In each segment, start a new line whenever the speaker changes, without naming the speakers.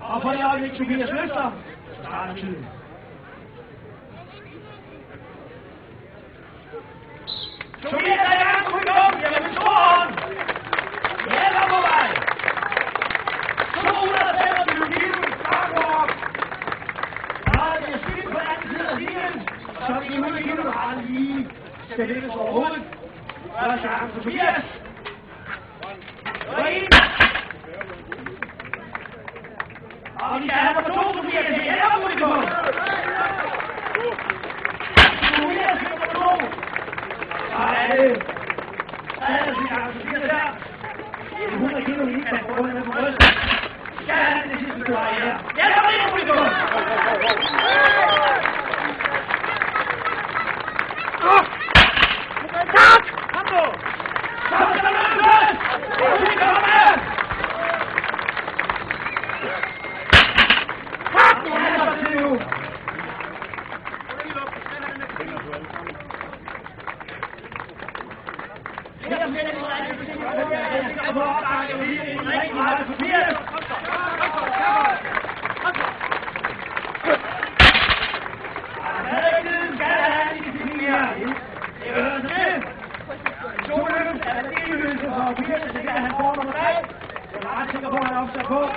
Og for det øjeblik, Tobias Løfter, starter tiden. Tobias er i gang, publikum! Jamen, stor hånd! Hjælper på vej! 225 kilo, Frankfurt! Og det er skidt på den anden side af linjen, så de 100 kilo bare lige skal lægges over hovedet. Første gang for Tobias. Og en. Og vi skal have på 2, Tobias. Det hjælper publikum. Tobias skal på 2. Så er det. Første gang for Tobias her. Det er 100 kilo lige kan få rundt med på bryst. Skal han det sidste klar her. Hjælper det publikum. Kom nu! Kom så løs! Vi kommer! Fuck! Nu er det til nu! Her er det en rigtig ting, jeg er på opdaget, og det er en rigtig meget forvirret. Herregud, skal der have en disciplin her? Det hører sig med. Soløb er det deløse for Tobias, det kan han får nummer 3. Jeg er ret sikker på, at han opstår på.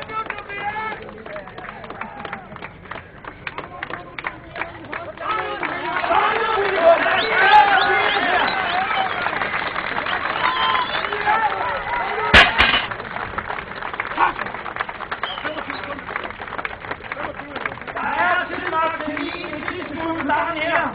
Der er tid nok til lige en sidste smule lang her.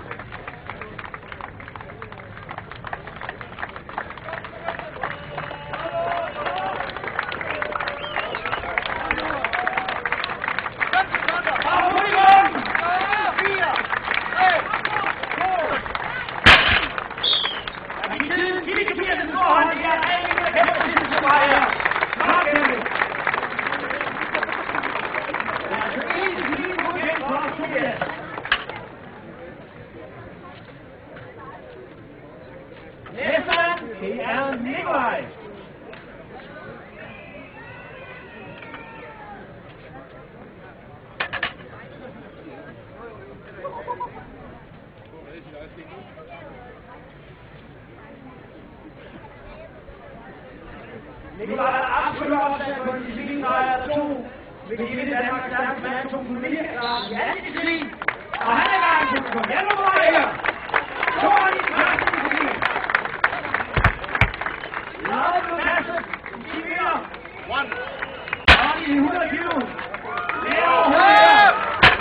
Det er Nikolaj. Nikolaj er absolut opsat på en disciplin, når jeg er 2. Vi kan give det Danmarks stærkeste mand 2,9 i anden disciplin. Og han er gang til at hjælpe på vej her. 2 af de første disciplin. Lavet på passet. De vinder. Og de 100 kilo. Det er overhovedet her.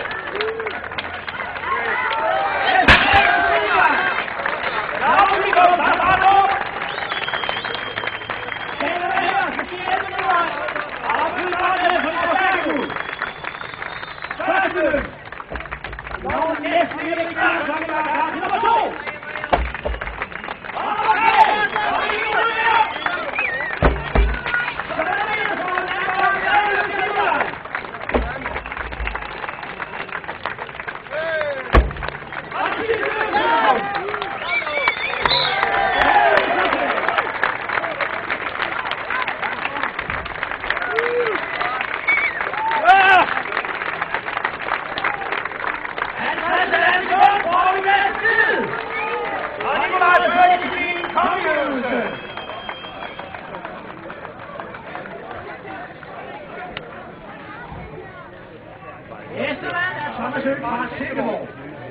Næste mand er Thomas Høgh fra Silkeborg.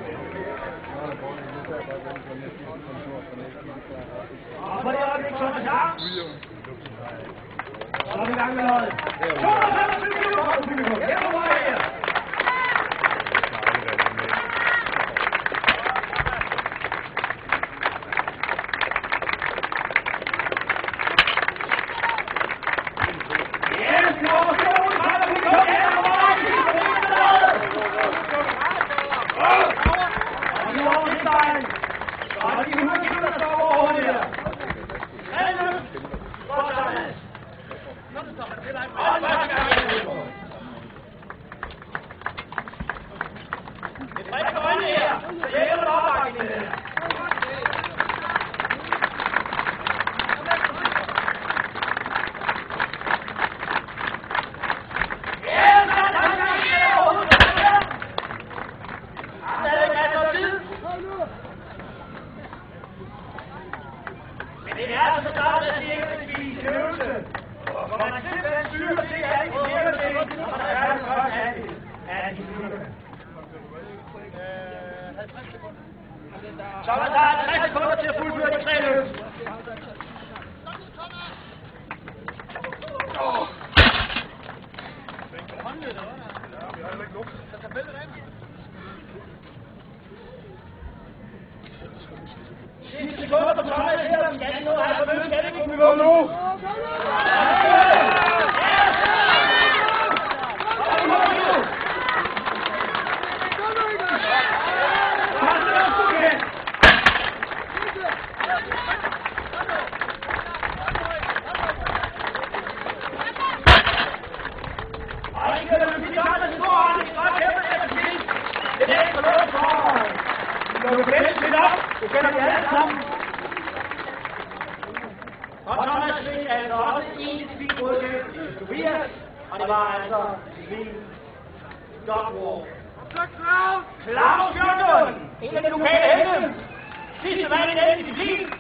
Og på det øjeblik, Thomas her. Så er vi i gang med løjet. 225 kilo for publikum. Her på vej her. Og de 100 kilo, der står over hovedet her. Hvad er det? Godt, Thomas. Så man tager 60 sekunder til at fuldføre de 3 løb. Sidste sekunder på Thomas her. Skal de nå at have forløb? Skal det ikke gå nu? Det kender vi alle sammen. Og Thomas fik altså også en fint godkendt til Tobias, og det var altså Svend Dogwall. Claus Jørgensen, en af de lokale helte. Sidste mand i den disciplin.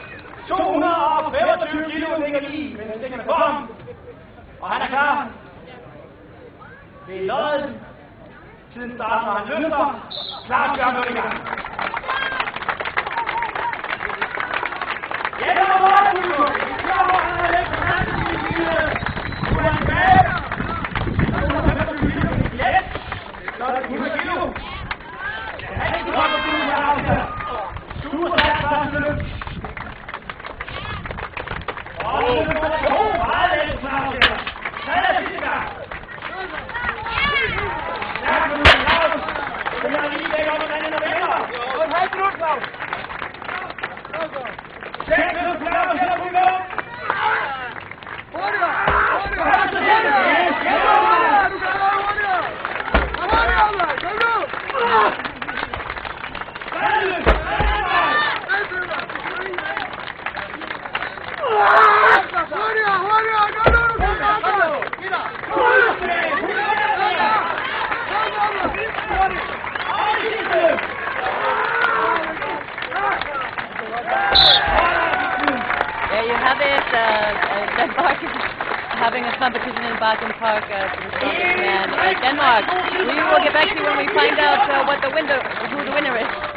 225 kilo ligger lige med stikkerne på ham. Og han er klar. Det er løjet. Tiden starter, når han løfter. Claus Jørgensen i gang. Ja, det var godt, Ulrik. Så var han lidt på anden side. Nu er han tilbage. 225 kilo i let. Så er det 100 kilo. Det er rigtig godt at blive her afsted. Super stærkt første løb. Og det er 2 meget let, Claus her. Så er det sidste gang. Stærkt med nu, Claus. Det er lige væk op, hvordan den er vender. Og en halv minut, Claus. Check the Claus her på gang. Hurtigere!
There you have it, Denmark having a competition in Bakken Park for the strongest man. Denmark, we will get back to you when we find out who the winner is.